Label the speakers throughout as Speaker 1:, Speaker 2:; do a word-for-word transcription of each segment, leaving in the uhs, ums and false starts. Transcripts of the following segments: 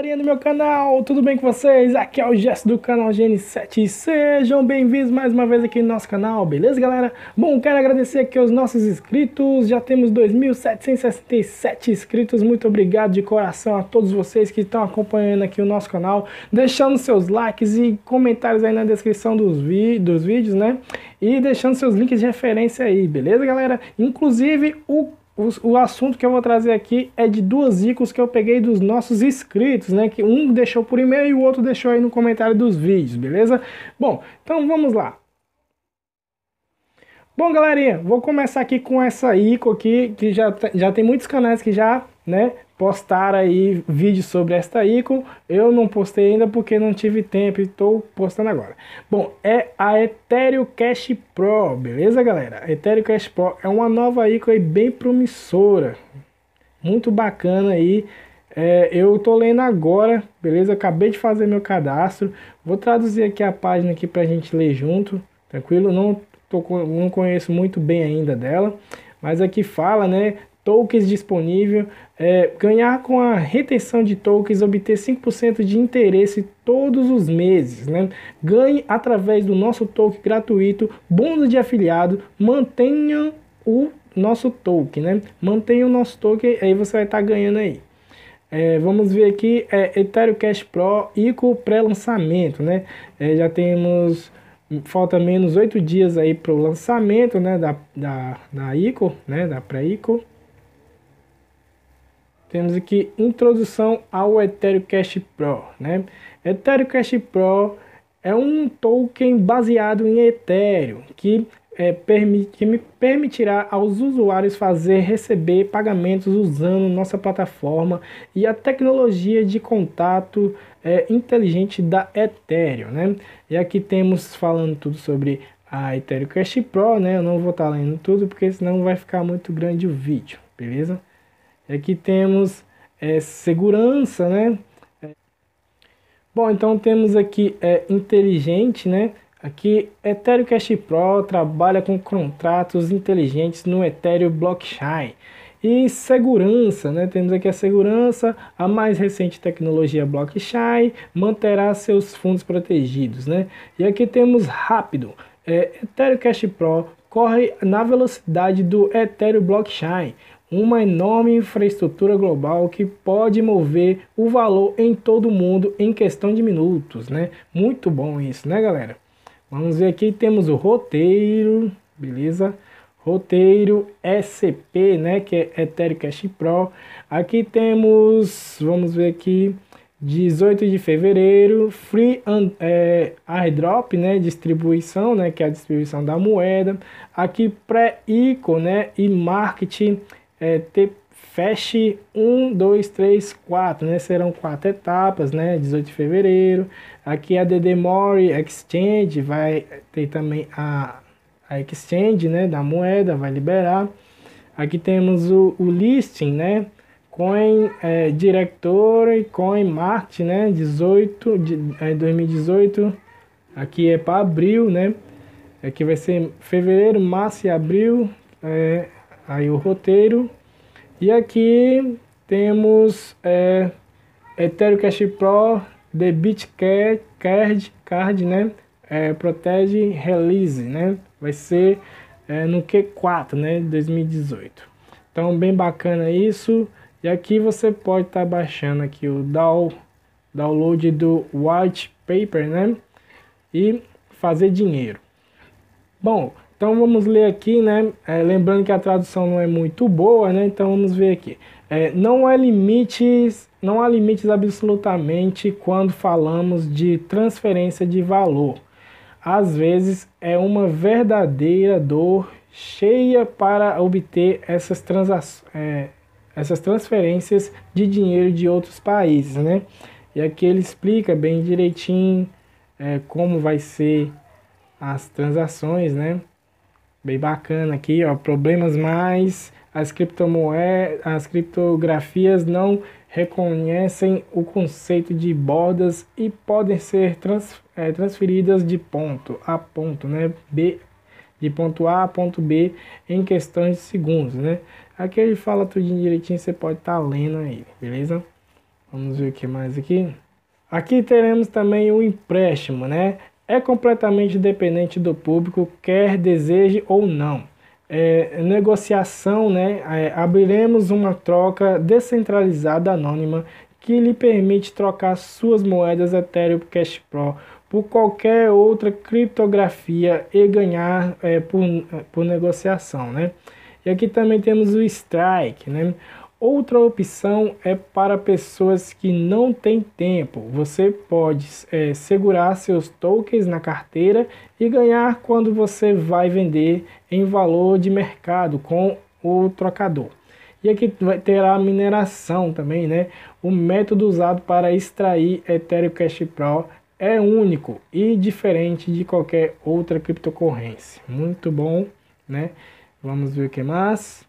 Speaker 1: galerinha do meu canal, tudo bem com vocês? Aqui é o Jess do canal G N sete, sejam bem-vindos mais uma vez aqui no nosso canal, beleza galera? Bom, quero agradecer aqui aos nossos inscritos, já temos dois mil setecentos e sessenta e sete inscritos, muito obrigado de coração a todos vocês que estão acompanhando aqui o nosso canal, deixando seus likes e comentários aí na descrição dos, vi dos vídeos, né? E deixando seus links de referência aí, beleza galera? Inclusive o O, o assunto que eu vou trazer aqui é de duas icons que eu peguei dos nossos inscritos, né? Que um deixou por e-mail e o outro deixou aí no comentário dos vídeos, beleza? Bom, então vamos lá. Bom, galerinha, vou começar aqui com essa ico aqui, que já, já tem muitos canais que já, né, postaram aí vídeos sobre esta ico. Eu não postei ainda porque não tive tempo e estou postando agora. Bom, é a Ethereum Cash Pro, beleza, galera? A Ethereum Cash Pro é uma nova ico aí bem promissora, muito bacana aí. É, eu tô lendo agora, beleza? Acabei de fazer meu cadastro. Vou traduzir aqui a página aqui pra gente ler junto, tranquilo? Não Tô, não conheço muito bem ainda dela, mas aqui fala, né, tokens disponível, é, ganhar com a retenção de tokens, obter cinco por cento de interesse todos os meses, né, ganhe através do nosso token gratuito, bônus de afiliado, mantenha o nosso token, né, mantenha o nosso token, aí você vai estar tá ganhando aí. É, vamos ver aqui, é, Ethereum Cash Pro, ico pré-lançamento, né, é, já temos... Falta menos oito dias aí para o lançamento, né, da, da, da ico, né, da pré-ico. Temos aqui introdução ao Ethereum Cash Pro, né. Ethereum Cash Pro é um token baseado em Ethereum que, é, permite, que me permitirá aos usuários fazer receber pagamentos usando nossa plataforma e a tecnologia de contato é, inteligente da Ethereum, né? E aqui temos falando tudo sobre a Ethereum Cash Pro, né? Eu não vou estar lendo tudo porque senão vai ficar muito grande o vídeo, beleza? E aqui temos é, segurança, né? Bom, então temos aqui é, inteligente, né? Aqui, Ethereum Cash Pro trabalha com contratos inteligentes no Ethereum Blockchain. E segurança, né? Temos aqui a segurança, a mais recente tecnologia blockchain manterá seus fundos protegidos, né? E aqui temos rápido, é, Ethereum Cash Pro corre na velocidade do Ethereum Blockchain, uma enorme infraestrutura global que pode mover o valor em todo o mundo em questão de minutos, né? Muito bom isso, né, galera? Vamos ver aqui, temos o roteiro, beleza? Roteiro S P, né, que é Ethereum Cash Pro. Aqui temos, vamos ver aqui, dezoito de fevereiro, Free and, é, Airdrop, né, distribuição, né, que é a distribuição da moeda. Aqui pré-ico, né, e marketing, é, Fast um, dois, três, quatro, né? Serão quatro etapas, né? dezoito de fevereiro. Aqui a D D More Exchange vai ter também a, a Exchange, né? Da moeda, vai liberar. Aqui temos o, o listing, né? Coin é, Directory, Coin Market, né? dezoito de é, dois mil e dezoito. Aqui é para abril, né? Aqui vai ser fevereiro, março e abril. É, aí o roteiro. E aqui temos é, Ethereum Cash Pro, Debit Card, card né? É, protege Release, né? Vai ser é, no Q quatro, né? dois mil e dezoito. Então, bem bacana isso. E aqui você pode estar tá baixando aqui o download do White Paper, né? E fazer dinheiro. Bom, então vamos ler aqui, né? É, lembrando que a tradução não é muito boa, né? Então vamos ver aqui. É, não há limites, não há limites absolutamente quando falamos de transferência de valor. Às vezes é uma verdadeira dor cheia para obter essas, transações, é, essas transferências de dinheiro de outros países, né? E aqui ele explica bem direitinho é, como vai ser as transações, né? Bem bacana aqui, ó, problemas mais, as criptomoedas, as criptografias não reconhecem o conceito de bordas e podem ser trans, é, transferidas de ponto a ponto, né, B, de ponto A a ponto B em questões de segundos, né. Aqui ele fala tudo direitinho, você pode estar tá lendo aí, beleza? Vamos ver o que mais aqui. Aqui teremos também o empréstimo, né? É completamente dependente do público, quer deseje ou não. É, negociação, né? É, abriremos uma troca descentralizada anônima que lhe permite trocar suas moedas Ethereum Cash Pro por qualquer outra criptografia e ganhar é, por, por negociação, né? E aqui também temos o Strike, né? Outra opção é para pessoas que não têm tempo. Você pode é, segurar seus tokens na carteira e ganhar quando você vai vender em valor de mercado com o trocador. E aqui vai ter a mineração também, né? O método usado para extrair Ethereum Cash Pro é único e diferente de qualquer outra criptocorrência. Muito bom, né? Vamos ver o que mais.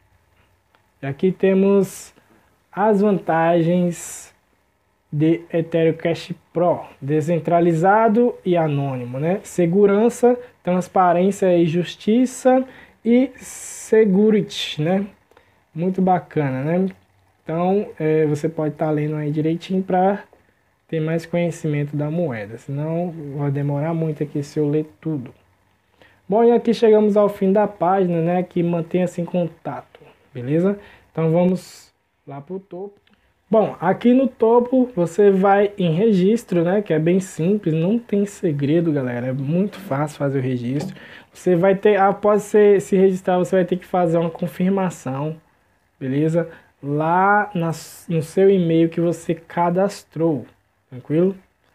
Speaker 1: Aqui temos as vantagens de Ethereum Cash Pro, descentralizado e anônimo, né? Segurança, transparência e justiça e security, né? Muito bacana, né? Então, é, você pode estar tá lendo aí direitinho para ter mais conhecimento da moeda, senão vai demorar muito aqui se eu ler tudo. Bom, e aqui chegamos ao fim da página, né? Que mantenha-se em contato. Beleza? Então vamos lá para o topo. Bom, aqui no topo você vai em registro, né? Que é bem simples, não tem segredo, galera. É muito fácil fazer o registro. Você vai ter, após você se registrar, você vai ter que fazer uma confirmação, beleza? Lá na, no seu e-mail que você cadastrou, tranquilo?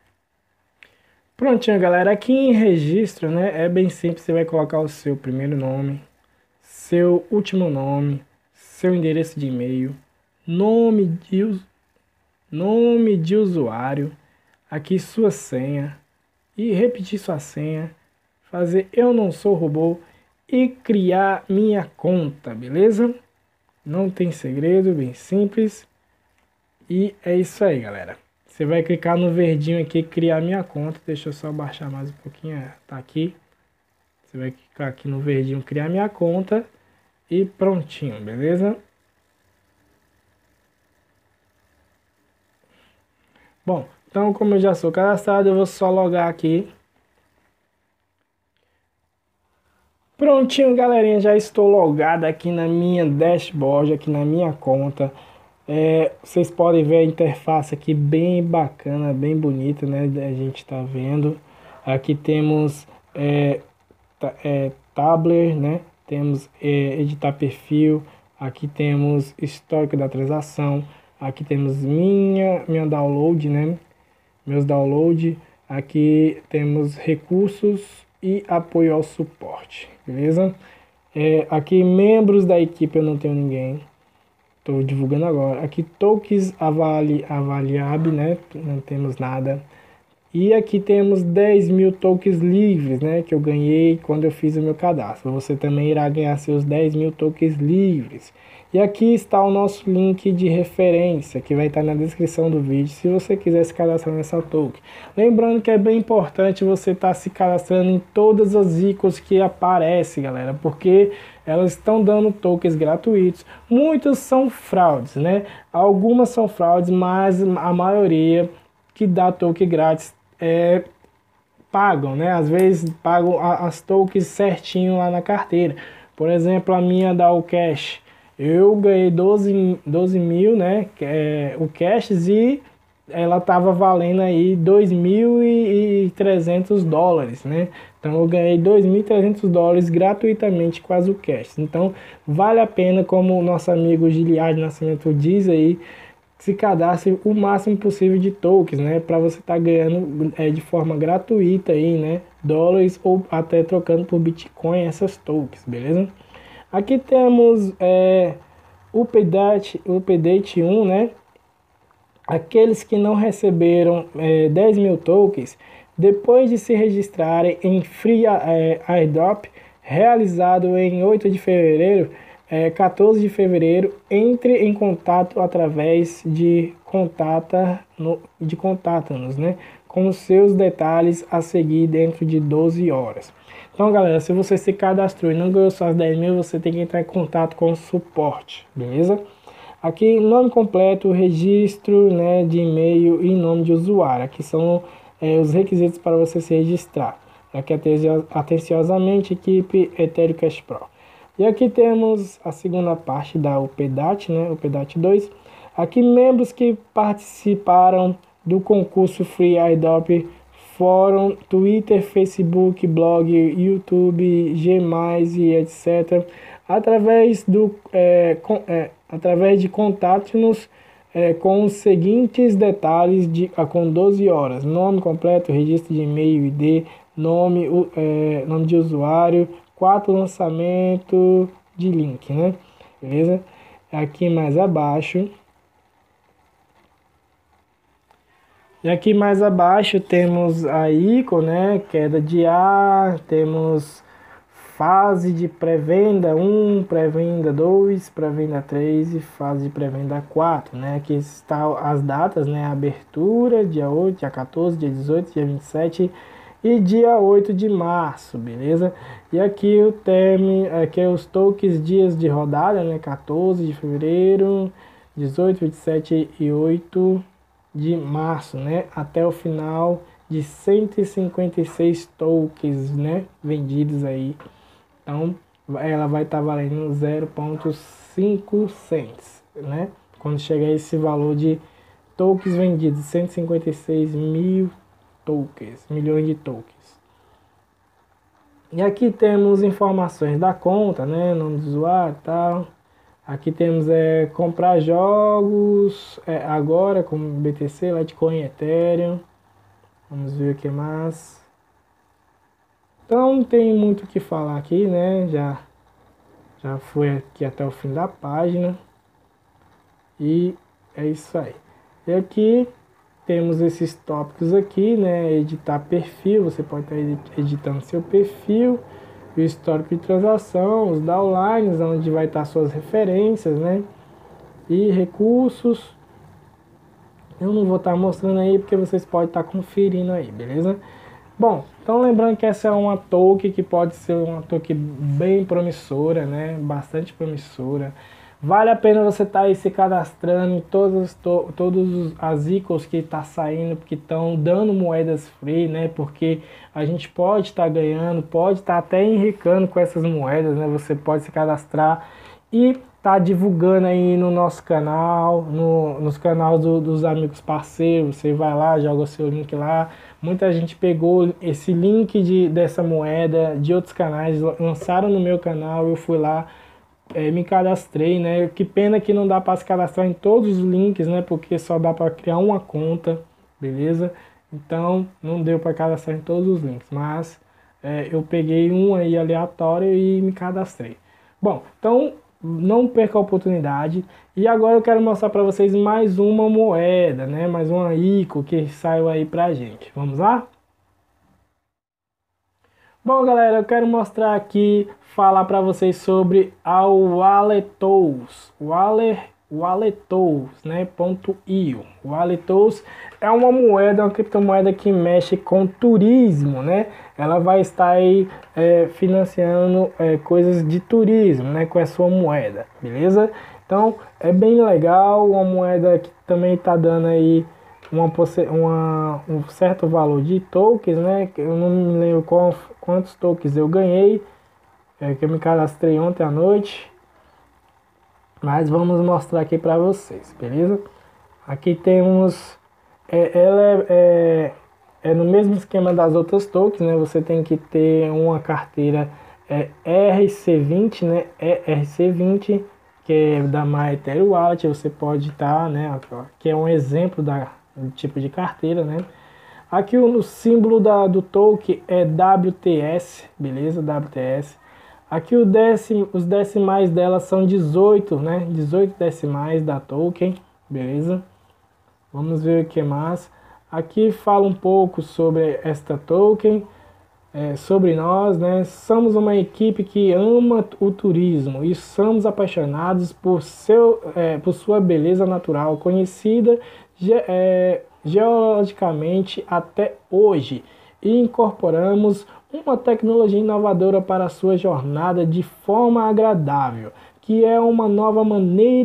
Speaker 1: Prontinho, galera. Aqui em registro, né? É bem simples, você vai colocar o seu primeiro nome, seu último nome, seu endereço de e-mail, nome de, nome de usuário, aqui sua senha, e repetir sua senha, fazer eu não sou robô e criar minha conta, beleza? Não tem segredo, bem simples. E é isso aí, galera. Você vai clicar no verdinho aqui, criar minha conta, deixa eu só baixar mais um pouquinho, tá aqui. Você vai clicar aqui no verdinho, criar minha conta. E prontinho, beleza? Bom, então como eu já sou cadastrado, eu vou só logar aqui. Prontinho, galerinha, já estou logado aqui na minha dashboard, aqui na minha conta. É, vocês podem ver a interface aqui bem bacana, bem bonita, né? A gente tá vendo. Aqui temos é, é, Tabler, né? Temos é, editar perfil, aqui temos histórico da transação, aqui temos minha, minha download, né? Meus download, aqui temos recursos e apoio ao suporte, beleza? É, aqui membros da equipe eu não tenho ninguém, estou divulgando agora. Aqui tokens avali, avaliável, né? Não temos nada. E aqui temos dez mil tokens livres, né, que eu ganhei quando eu fiz o meu cadastro. Você também irá ganhar seus dez mil tokens livres. E aqui está o nosso link de referência, que vai estar na descrição do vídeo, se você quiser se cadastrar nessa token. Lembrando que é bem importante você estar se cadastrando em todas as icons que aparecem, galera, porque elas estão dando tokens gratuitos. Muitas são fraudes, né? Algumas são fraudes, mas a maioria que dá token grátis É, pagam, né? Às vezes pagam as tokens certinho lá na carteira. Por exemplo, a minha da Ucash, eu ganhei doze, doze mil, né? É, o cash, e ela tava valendo aí dois mil e trezentos dólares, né? Então eu ganhei dois mil e trezentos dólares gratuitamente com as Ucash. Então vale a pena, como o nosso amigo Giliard Nascimento diz aí, se cadastre o máximo possível de tokens, né, para você estar tá ganhando é, de forma gratuita aí, né, dólares ou até trocando por Bitcoin essas tokens, beleza? Aqui temos é, o Update, o Update um, né, aqueles que não receberam é, dez mil tokens, depois de se registrarem em Free é, Airdrop, realizado em oito de fevereiro, É, quatorze de fevereiro, entre em contato através de contata no, de contato-nos, né, com os seus detalhes a seguir dentro de doze horas. Então, galera, se você se cadastrou e não ganhou suas dez mil, você tem que entrar em contato com o suporte, beleza? Aqui, nome completo, registro, né, de e-mail e nome de usuário. Aqui são é, os requisitos para você se registrar. Aqui, atenciosamente, equipe Ethereum Cash Pro. E aqui temos a segunda parte da U P D A T, né, U P D A T dois. Aqui, membros que participaram do concurso Free Airdrop, fórum, Twitter, Facebook, blog, YouTube, G mais, e etcétera. Através, do, é, com, é, através de contatos é, com os seguintes detalhes de, com doze horas. Nome completo, registro de e-mail, I D, nome, é, nome de usuário, quatro lançamento de link, né? Beleza? Aqui mais abaixo. E aqui mais abaixo temos a I C O, né? Queda de ar, temos fase de pré-venda um, pré-venda dois, pré-venda três e fase de pré-venda quatro, né? Aqui estão as datas, né? Abertura, dia oito, dia quatorze, dia dezoito, dia vinte e sete e dia oito de março, beleza? E aqui o termo, aqui é os tokens, dias de rodada, né? quatorze de fevereiro, dezoito, vinte e sete e oito de março, né? Até o final de cento e cinquenta e seis tokens, né? Vendidos aí. Então, ela vai estar tá valendo zero vírgula cinco cents, né? Quando chegar esse valor de tokens vendidos, cento e cinquenta e seis mil tokens, milhões de tokens. E aqui temos informações da conta, né? Nome do usuário e tal. Aqui temos é, comprar jogos é, agora como B T C, Litecoin, Ethereum. Vamos ver o que mais. Então não tem muito o que falar aqui, né? Já, já foi aqui até o fim da página. E é isso aí. E aqui temos esses tópicos aqui, né? Editar perfil, você pode estar editando seu perfil. O histórico de transação, os downlines, onde vai estar suas referências, né? E recursos. Eu não vou estar mostrando aí porque vocês podem estar conferindo aí, beleza? Bom, então lembrando que essa é uma token que pode ser uma token bem promissora, né? Bastante promissora. Vale a pena você estar aí se cadastrando em todas, to, todas as I C Os que está saindo, porque estão dando moedas free, né? Porque a gente pode estar tá ganhando, pode estar tá até enricando com essas moedas, né? Você pode se cadastrar e tá divulgando aí no nosso canal, no, nos canais do, dos amigos parceiros. Você vai lá, joga o seu link lá. Muita gente pegou esse link de, dessa moeda de outros canais, lançaram no meu canal, eu fui lá. É, me cadastrei, né? Que pena que não dá para se cadastrar em todos os links, né? Porque só dá para criar uma conta, beleza? Então não deu para cadastrar em todos os links, mas é, eu peguei um aí aleatório e me cadastrei. Bom, então não perca a oportunidade. E agora eu quero mostrar para vocês mais uma moeda, né? Mais uma I C O que saiu aí pra gente. Vamos lá? Bom, galera, eu quero mostrar aqui, falar para vocês sobre a Walletos, Wallet, Walletos, né, ponto io. Walletos é uma moeda, uma criptomoeda que mexe com turismo, né? Ela vai estar aí é, financiando é, coisas de turismo, né, com a sua moeda, beleza? Então é bem legal, uma moeda que também está dando aí Uma, uma, um certo valor de tokens, né? Eu não me lembro qual, quantos tokens eu ganhei, é, que eu me cadastrei ontem à noite, mas vamos mostrar aqui para vocês, beleza? Aqui temos, é, ela é, é, é no mesmo esquema das outras tokens, né? Você tem que ter uma carteira é, R C vinte, né? É R C vinte, que é da MyEtherWallet. Você pode estar, tá, né? Que é um exemplo da tipo de carteira, né? Aqui o, o símbolo da, do token é W T S, beleza? W T S. Aqui o décimo, os decimais dela são dezoito, né? dezoito decimais da token, beleza? Vamos ver o que mais. Aqui fala um pouco sobre esta token, é, sobre nós, né? Somos uma equipe que ama o turismo e somos apaixonados por, seu, é, por sua beleza natural, conhecida ge, é, geologicamente até hoje, e incorporamos uma tecnologia inovadora para a sua jornada de forma agradável, que é uma nova maneira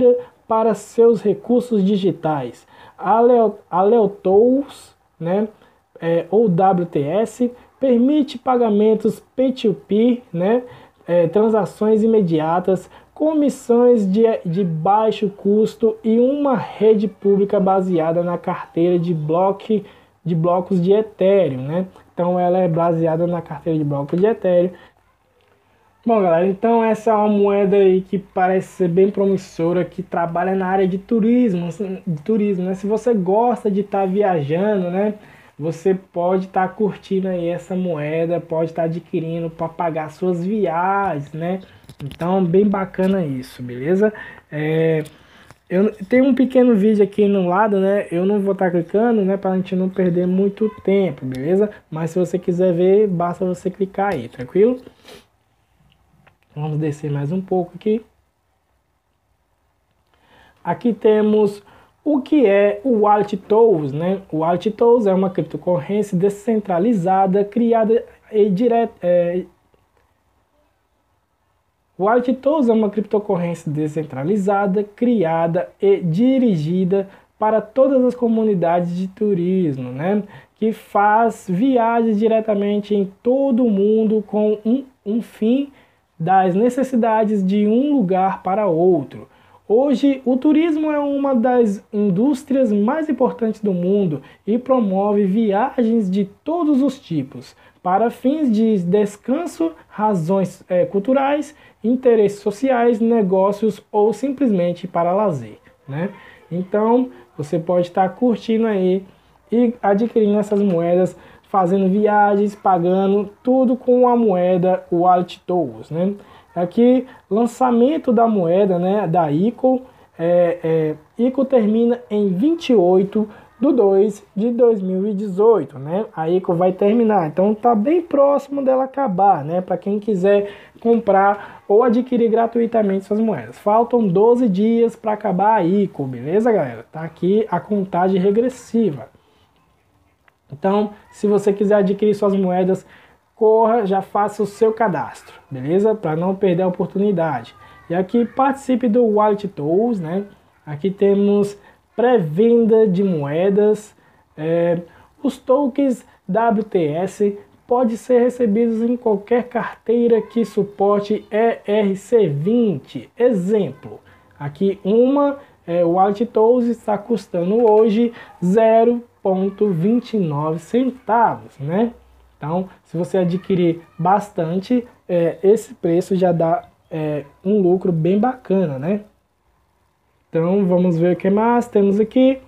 Speaker 1: para seus recursos digitais. A Leotools, né, é, ou W T S, permite pagamentos P dois P, né, é, transações imediatas, comissões de, de baixo custo e uma rede pública baseada na carteira de, bloco, de blocos de Ethereum, né? Então ela é baseada na carteira de blocos de Ethereum. Bom, galera, então essa é uma moeda aí que parece ser bem promissora, que trabalha na área de turismo, de turismo, né? Se você gosta de estar tá viajando, né? Você pode estar tá curtindo aí essa moeda, pode estar tá adquirindo para pagar suas viagens, né? Então, bem bacana isso, beleza? É, eu tenho um pequeno vídeo aqui no lado, né? Eu não vou estar tá clicando, né? Para a gente não perder muito tempo, beleza? Mas se você quiser ver, basta você clicar aí, tranquilo? Vamos descer mais um pouco aqui. Aqui temos o que é o Wallet Tools, né? O Wallet Tools é uma criptocorrência descentralizada criada e direta. É... O Wallet Tools é uma criptocorrência descentralizada criada e dirigida para todas as comunidades de turismo, né? Que faz viagens diretamente em todo o mundo com um, um fim das necessidades de um lugar para outro. Hoje, o turismo é uma das indústrias mais importantes do mundo e promove viagens de todos os tipos, para fins de descanso, razões é, culturais, interesses sociais, negócios ou simplesmente para lazer, né? Então, você pode estar curtindo aí e adquirindo essas moedas, fazendo viagens, pagando tudo com a moeda Wallet Tools, né? Aqui, lançamento da moeda, né, da I C O, é, é, I C O termina em vinte e oito de dois de dois mil e dezoito, né? A I C O vai terminar, então tá bem próximo dela acabar, né? Para quem quiser comprar ou adquirir gratuitamente suas moedas. Faltam doze dias para acabar a I C O, beleza, galera? Tá aqui a contagem regressiva. Então, se você quiser adquirir suas moedas, corra, já faça o seu cadastro, beleza? Para não perder a oportunidade. E aqui participe do Wallet Tools, né? Aqui temos pré-venda de moedas. É, os tokens W T S podem ser recebidos em qualquer carteira que suporte E R C vinte. Exemplo, aqui uma é, Wallet Tools está custando hoje zero vírgula vinte e nove centavos, né? Então, se você adquirir bastante, é, esse preço já dá é, um lucro bem bacana, né? Então, vamos ver o que mais temos aqui.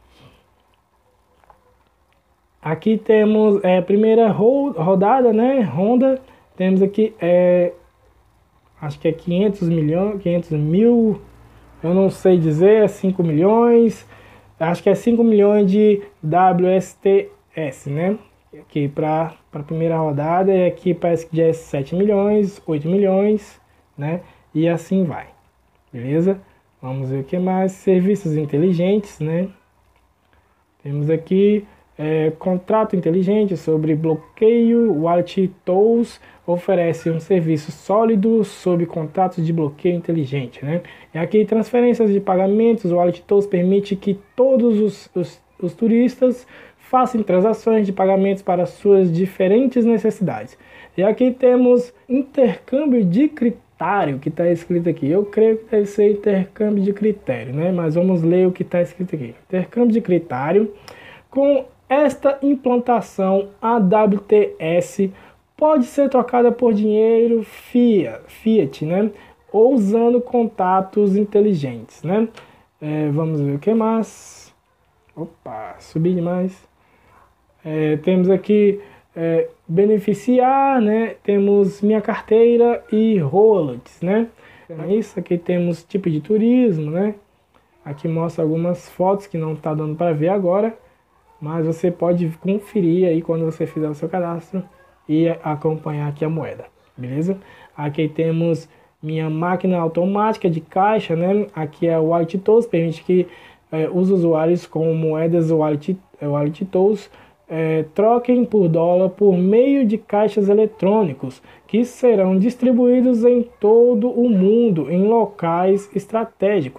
Speaker 1: Aqui temos a é, primeira ro rodada, né? Ronda. Temos aqui, é, acho que é quinhentos milhões, quinhentos mil, eu não sei dizer, é cinco milhões. Acho que é cinco milhões de W S T S, né? Aqui para a primeira rodada, e aqui parece que já é sete milhões, oito milhões, né? E assim vai, beleza? Vamos ver o que mais. Serviços inteligentes, né? Temos aqui é, contrato inteligente sobre bloqueio. O Wallet Tools oferece um serviço sólido sobre contratos de bloqueio inteligente, né? E aqui transferências de pagamentos. O Wallet Tools permite que todos os, os, os turistas façam transações de pagamentos para suas diferentes necessidades. E aqui temos intercâmbio de critério, que está escrito aqui. Eu creio que deve ser intercâmbio de critério, né? Mas vamos ler o que está escrito aqui. Intercâmbio de critério. Com esta implantação, a W T S pode ser trocada por dinheiro fiat, né? Ou usando contatos inteligentes, né? É, vamos ver o que mais. Opa, subi demais. É, temos aqui é, beneficiar, né? Temos minha carteira e wallets, né? É isso, aqui temos tipo de turismo, né? Aqui mostra algumas fotos que não está dando para ver agora, mas você pode conferir aí quando você fizer o seu cadastro e acompanhar aqui a moeda, beleza? Aqui temos minha máquina automática de caixa, né? Aqui é o Wallet Tools, permite que é, os usuários com moedas Wallet, Wallet Tools é, troquem por dólar por meio de caixas eletrônicos que serão distribuídos em todo o mundo em locais estratégicos.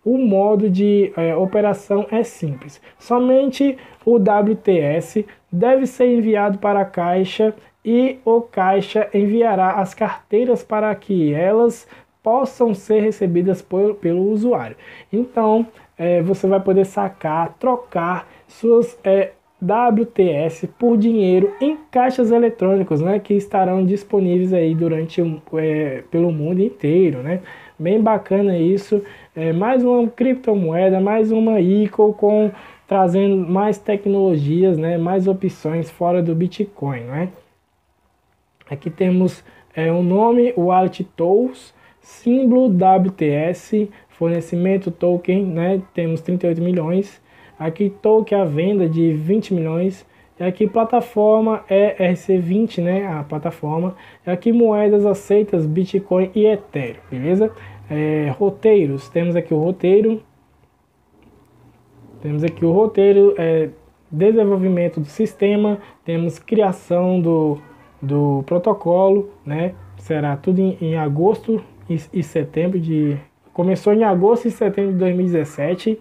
Speaker 1: o modo de é, operação é simples. Somente o W T S deve ser enviado para a caixa e o caixa enviará as carteiras para que elas possam ser recebidas por, pelo usuário. Então, é, você vai poder sacar, trocar suas é, W T S por dinheiro em caixas eletrônicos, né, que estarão disponíveis aí durante é, pelo mundo inteiro, né? Bem bacana isso. É, mais uma criptomoeda, mais uma I C O com trazendo mais tecnologias, né, mais opções fora do Bitcoin, né? Aqui temos é, o nome Wallet Tools, símbolo W T S, fornecimento token, né? Temos trinta e oito milhões. Aqui token à venda de vinte milhões. E aqui plataforma é E R C vinte, né? A plataforma. E aqui moedas aceitas Bitcoin e Ethereum, beleza? É, roteiros, temos aqui o roteiro. Temos aqui o roteiro, é, desenvolvimento do sistema, temos criação do, do protocolo, né? Será tudo em, em agosto e, e setembro de... Começou em agosto e setembro de dois mil e dezessete.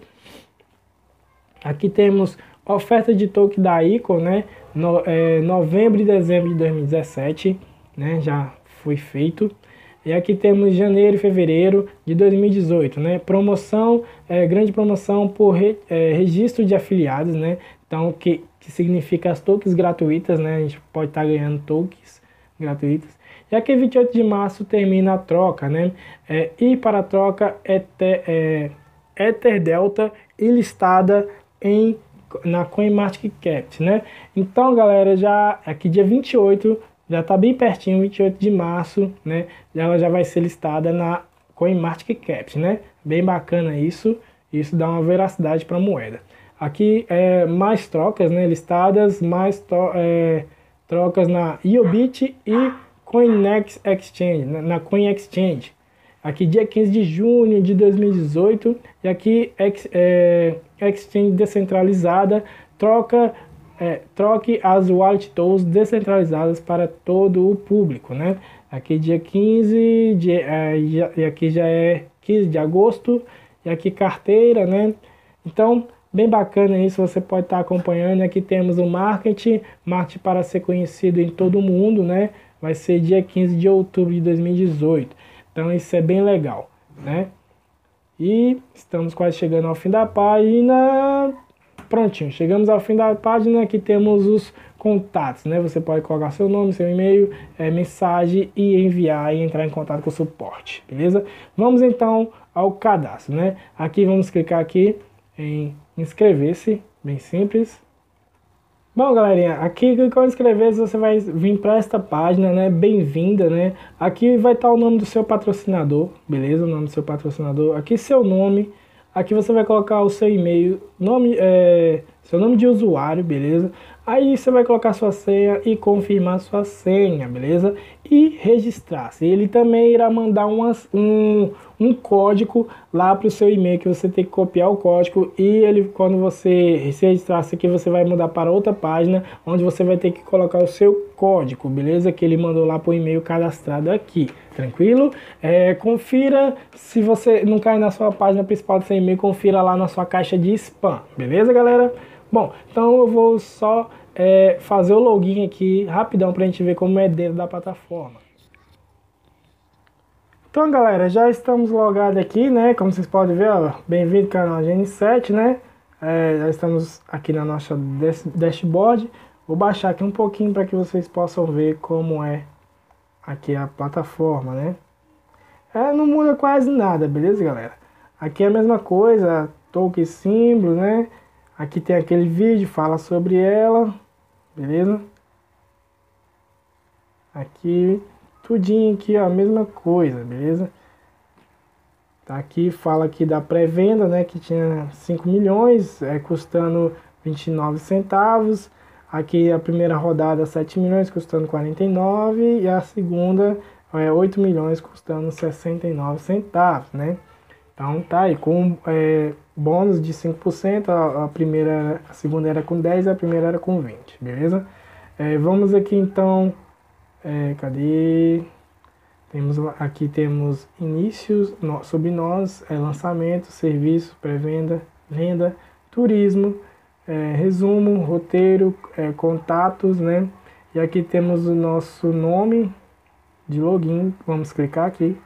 Speaker 1: Aqui temos oferta de token da I C O, né? No, é, novembro e dezembro de dois mil e dezessete, né? Já foi feito. E aqui temos janeiro e fevereiro de dois mil e dezoito, né? Promoção, é, grande promoção por re, é, registro de afiliados, né? Então, que, que significa as tokens gratuitas, né? A gente pode estar tá ganhando tokens gratuitas. E aqui vinte e oito de março termina a troca, né? É, e para a troca Ether, é, Ether Delta e listada em, na CoinMarketCap, né? Então, galera, já aqui dia vinte e oito, já está bem pertinho, vinte e oito de março, né? Ela já vai ser listada na CoinMarketCap, né? Bem bacana isso, isso dá uma veracidade para a moeda. Aqui é mais trocas, né? Listadas, mais to é, trocas na Iobit e Coinex Exchange, na Coin Exchange. Aqui dia quinze de junho de dois mil e dezoito, e aqui é, Exchange descentralizada, troca É, troque as wallet tools descentralizadas para todo o público, né? Aqui dia quinze, de, é, e aqui já é quinze de agosto, e aqui carteira, né? Então, bem bacana isso, você pode estar acompanhando. Aqui temos o marketing, marketing para ser conhecido em todo o mundo, né? Vai ser dia quinze de outubro de dois mil e dezoito. Então, isso é bem legal, né? E estamos quase chegando ao fim da página. Prontinho, chegamos ao fim da página. Aqui temos os contatos, né? Você pode colocar seu nome, seu e-mail, é, mensagem e enviar e entrar em contato com o suporte, beleza? Vamos então ao cadastro, né? Aqui vamos clicar aqui em inscrever-se, bem simples. Bom, galerinha, aqui clicou em inscrever-se, você vai vir para esta página, né? Bem-vinda, né? Aqui vai estar o nome do seu patrocinador, beleza? O nome do seu patrocinador, aqui seu nome. Aqui você vai colocar o seu e-mail, nome, é, seu nome de usuário, beleza? Aí você vai colocar sua senha e confirmar sua senha, beleza? E registrar-se. Ele também irá mandar umas, um, um código lá para o seu e-mail, que você tem que copiar o código. E ele, quando você se registrar-se aqui, você vai mudar para outra página, onde você vai ter que colocar o seu código, beleza? Que ele mandou lá para o e-mail cadastrado aqui, tranquilo? É, confira, se você não cair na sua página principal do seu e-mail, confira lá na sua caixa de spam, beleza, galera? Bom, então eu vou só é, fazer o login aqui rapidão para a gente ver como é dentro da plataforma. Então, galera, já estamos logados aqui, né? Como vocês podem ver, bem-vindo ao canal Gene sete, né? É, já estamos aqui na nossa dashboard. Vou baixar aqui um pouquinho para que vocês possam ver como é aqui a plataforma, né? É, não muda quase nada, beleza, galera? Aqui é a mesma coisa, token símbolo, né? Aqui tem aquele vídeo, fala sobre ela, beleza? Aqui, tudinho aqui, ó, a mesma coisa, beleza? Tá aqui, fala aqui da pré-venda, né, que tinha cinco milhões, é, custando vinte e nove centavos. Aqui a primeira rodada, sete milhões, custando quarenta e nove, e a segunda, é, oito milhões, custando sessenta e nove centavos, né? Então tá aí, com é, bônus de cinco por cento, a, a primeira, a segunda era com dez, a primeira era com vinte, beleza? É, vamos aqui então, é, cadê? Temos, aqui temos inícios, no, sobre nós, é, lançamento, serviço, pré-venda, venda, turismo, é, resumo, roteiro, é, contatos, né? E aqui temos o nosso nome de login, vamos clicar aqui.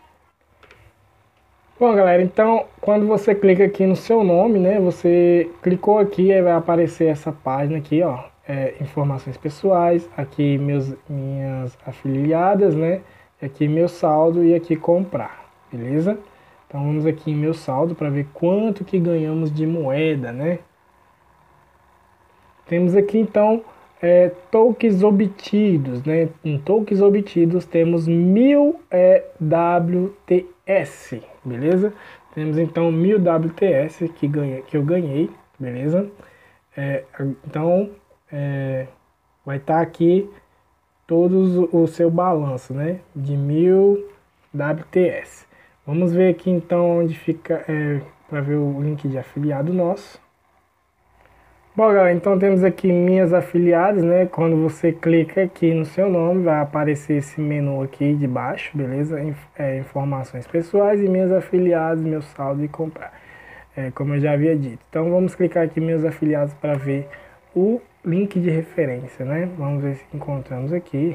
Speaker 1: Bom, galera, então quando você clica aqui no seu nome, né, você clicou aqui, aí vai aparecer essa página aqui, ó, é, informações pessoais, aqui meus, minhas afiliadas, né, aqui meu saldo e aqui comprar, beleza? Então vamos aqui em meu saldo para ver quanto que ganhamos de moeda, né? Temos aqui então é, tokens obtidos, né? Em tokens obtidos temos mil é, W T S, beleza? Temos então mil W T S que, ganha, que eu ganhei, beleza? É, então é, vai estar tá aqui todos o seu balanço, né? De mil W T S. Vamos ver aqui então onde fica é, para ver o link de afiliado nosso. Bom, galera, então temos aqui minhas afiliadas, né? Quando você clica aqui no seu nome, vai aparecer esse menu aqui de baixo, beleza? Inf é, informações pessoais e minhas afiliadas, meu saldo e comprar, é, como eu já havia dito. Então vamos clicar aqui meus afiliados para ver o link de referência, né? Vamos ver se encontramos aqui.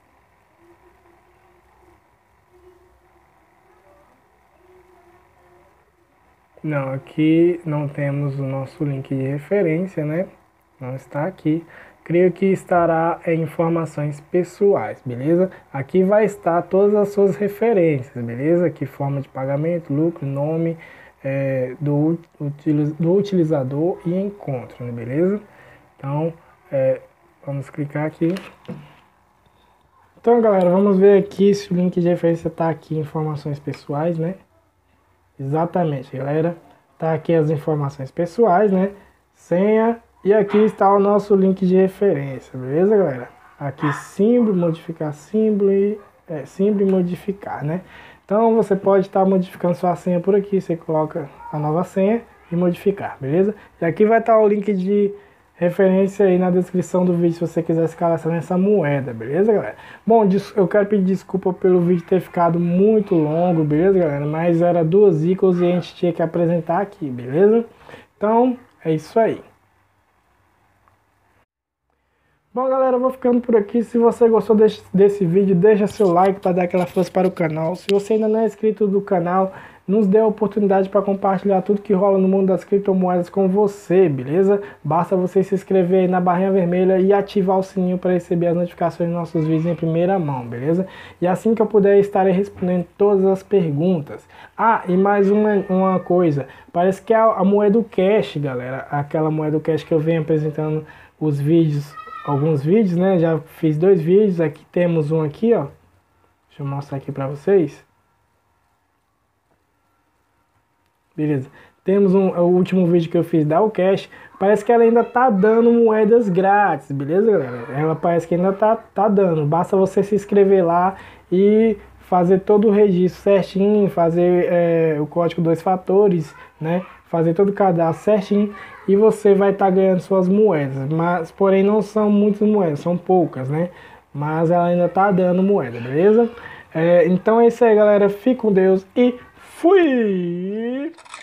Speaker 1: Não, aqui não temos o nosso link de referência, né? Não está aqui. Creio que estará em informações pessoais, beleza? Aqui vai estar todas as suas referências, beleza? Aqui forma de pagamento, lucro, nome é, do, do utilizador e encontro, né? Beleza? Então, é, vamos clicar aqui. Então, galera, vamos ver aqui se o link de referência está aqui em informações pessoais, né? Exatamente, galera. Tá aqui as informações pessoais, né? Senha. E aqui está o nosso link de referência, beleza, galera? Aqui símbolo, modificar símbolo e é, símbolo e modificar, né? Então você pode estar tá modificando sua senha por aqui. Você coloca a nova senha e modificar, beleza? E aqui vai estar tá o link de referência aí na descrição do vídeo se você quiser se cadastrar nessa moeda, beleza, galera? Bom, eu quero pedir desculpa pelo vídeo ter ficado muito longo, beleza, galera? Mas era duas icons e a gente tinha que apresentar aqui, beleza? Então, é isso aí. Bom, galera, eu vou ficando por aqui. Se você gostou desse, desse vídeo, deixa seu like para dar aquela força para o canal. Se você ainda não é inscrito do canal, nos dê a oportunidade para compartilhar tudo que rola no mundo das criptomoedas com você, beleza? Basta você se inscrever aí na barrinha vermelha e ativar o sininho para receber as notificações dos nossos vídeos em primeira mão, beleza? E assim que eu puder, estarei respondendo todas as perguntas. Ah, e mais uma, uma coisa, parece que a, a moeda do Cash, galera, aquela moeda do Cash que eu venho apresentando os vídeos, alguns vídeos, né? Já fiz dois vídeos, aqui temos um aqui, ó. Deixa eu mostrar aqui para vocês. Beleza, temos um, o último vídeo que eu fiz da Cash, parece que ela ainda tá dando moedas grátis, beleza, galera? Ela parece que ainda tá, tá dando, basta você se inscrever lá e fazer todo o registro certinho, fazer é, o código dois fatores, né? Fazer todo o cadastro certinho e você vai estar tá ganhando suas moedas, mas porém não são muitas moedas, são poucas, né? Mas ela ainda tá dando moeda, beleza? É, então é isso aí, galera, fique com Deus e fui!